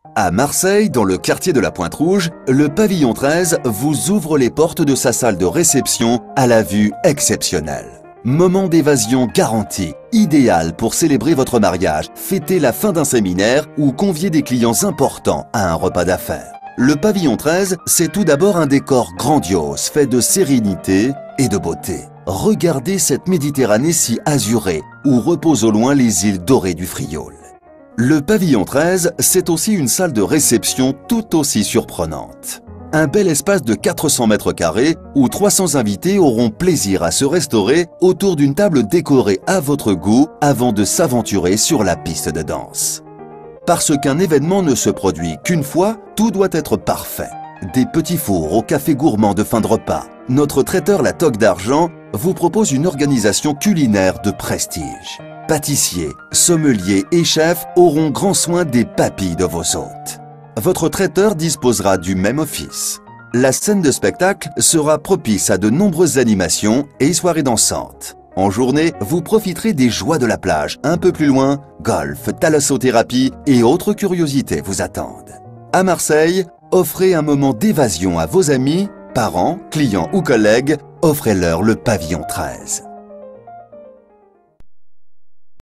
À Marseille, dans le quartier de la Pointe-Rouge, le pavillon 13 vous ouvre les portes de sa salle de réception à la vue exceptionnelle. Moment d'évasion garanti, idéal pour célébrer votre mariage, fêter la fin d'un séminaire ou convier des clients importants à un repas d'affaires. Le pavillon 13, c'est tout d'abord un décor grandiose, fait de sérénité et de beauté. Regardez cette Méditerranée si azurée, où reposent au loin les îles dorées du Frioul. Le pavillon 13, c'est aussi une salle de réception tout aussi surprenante. Un bel espace de 400 mètres carrés où 300 invités auront plaisir à se restaurer autour d'une table décorée à votre goût avant de s'aventurer sur la piste de danse. Parce qu'un événement ne se produit qu'une fois, tout doit être parfait. Des petits fours au café gourmand de fin de repas. Notre traiteur La Toque d'Argent vous propose une organisation culinaire de prestige. Pâtissiers, sommeliers et chefs auront grand soin des papilles de vos hôtes. Votre traiteur disposera du même office. La scène de spectacle sera propice à de nombreuses animations et soirées dansantes. En journée, vous profiterez des joies de la plage. Un peu plus loin, golf, thalassothérapie et autres curiosités vous attendent. À Marseille, offrez un moment d'évasion à vos amis, parents, clients ou collègues. Offrez-leur le pavillon 13.